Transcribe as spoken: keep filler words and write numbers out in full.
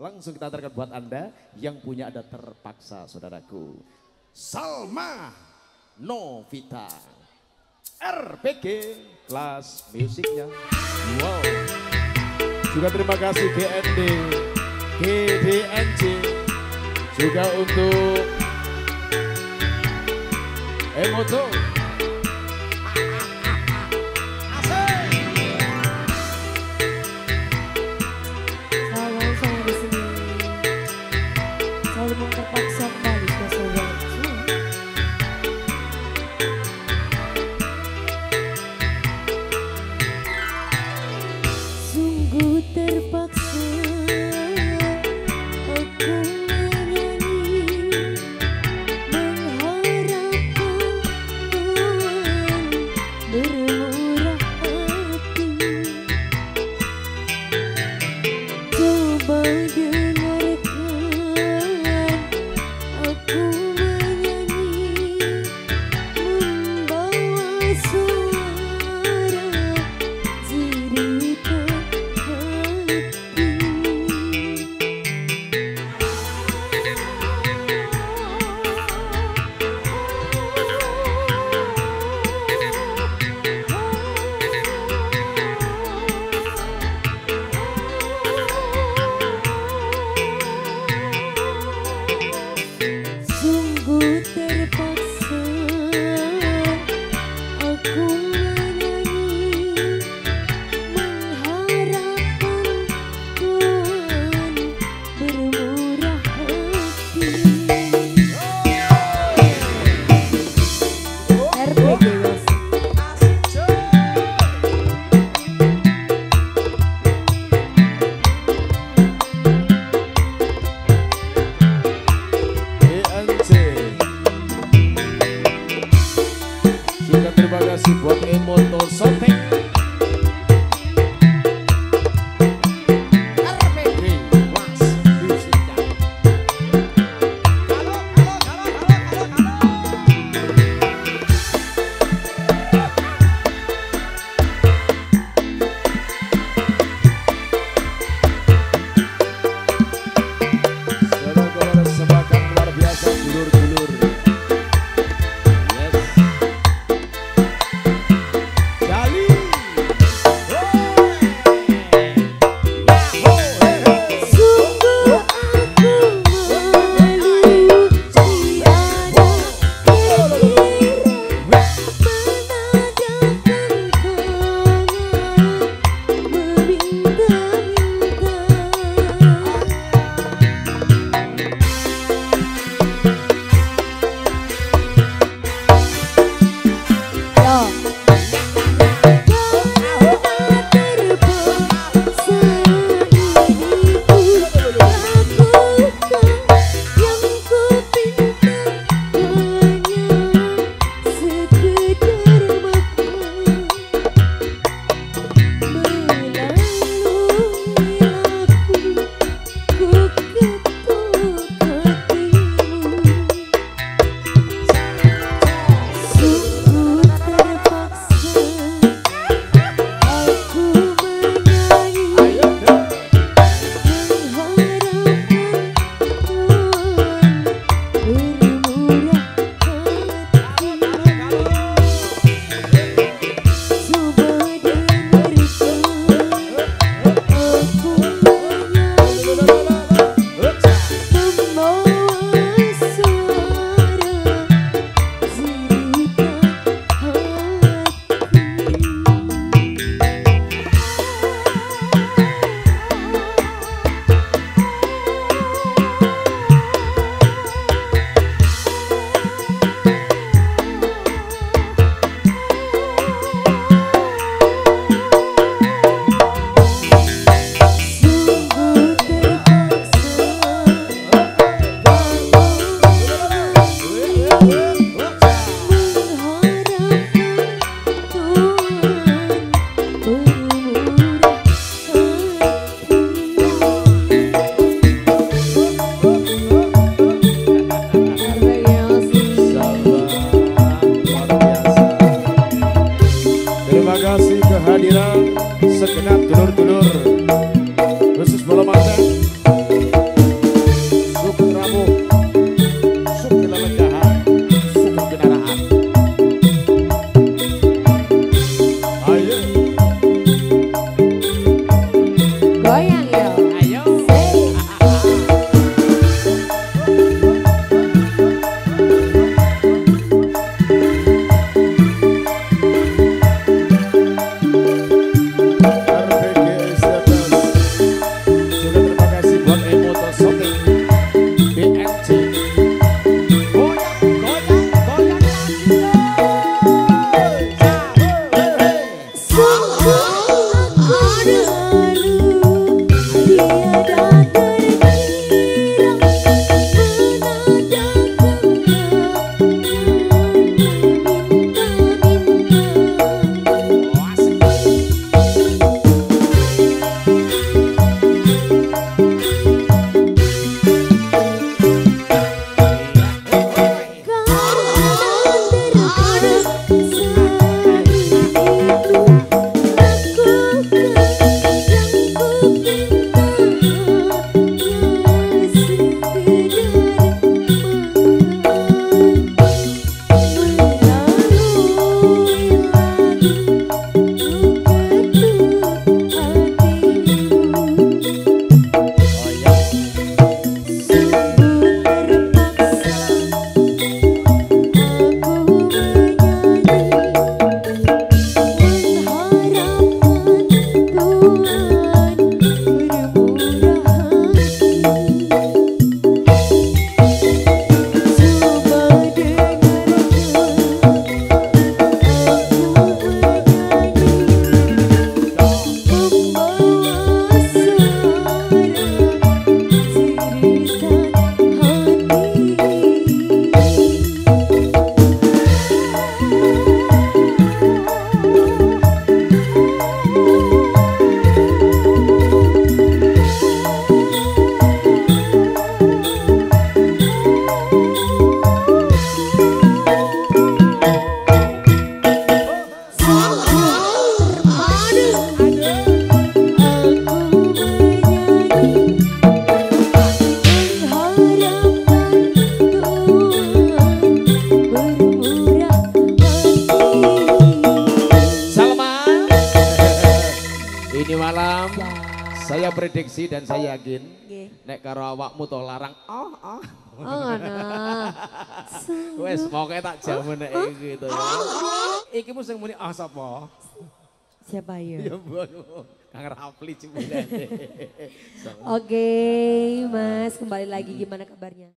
Langsung kita antarkan buat Anda yang punya ada terpaksa saudaraku. Salma Novita R P G kelas musiknya. Wow. Juga terima kasih G N D, G D N C. Juga untuk Emoto. Terpaksa kembali ke sobat. Sungguh terpaksa aku menyanyi, mengharapkan Tuhan bermurah hati. Coba prediksi dan saya yakin Nggih. nek karo awakmu to larang oh oh. Oh ngono. Wes pokoke tak jamu nek iki to ya. Iki mu sing muni ah sapa? Siapa ya? Ya mbok Kang Rafli cimune. Oke, Mas, kembali lagi gimana kabarnya?